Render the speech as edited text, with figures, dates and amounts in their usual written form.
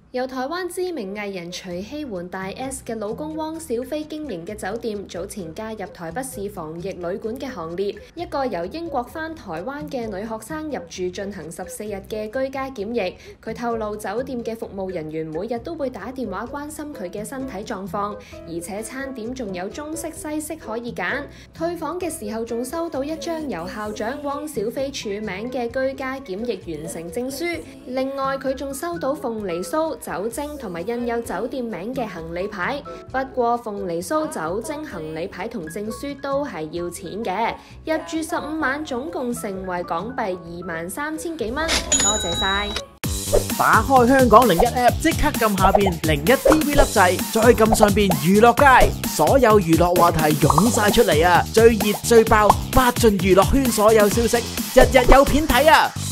由台灣知名藝人徐熙媛大 S 嘅老公汪小菲經營嘅酒店，早前加入台北市防疫旅館嘅行列。一個由英國返台灣嘅女學生入住進行14日嘅居家檢疫。佢透露，酒店嘅服務人員每日都會打電話關心佢嘅身體狀況，而且餐點仲有中式、西式可以揀。退房嘅時候仲收到一張由校長汪小菲署名嘅居家檢疫完成證書。另外，佢仲收到鳳梨酥、酒精同埋印有酒店名嘅行李牌，不過鳳梨酥、酒精、行李牌同證書都係要錢嘅。入住15晚，總共成為港幣23,000幾蚊。多謝晒！ 打開香港01 App， 即刻撳下邊01 TV 粒掣，再撳上邊娛樂街，所有娛樂話題湧晒出嚟啊！最熱最爆，八盡娛樂圈所有消息，日日有片睇啊！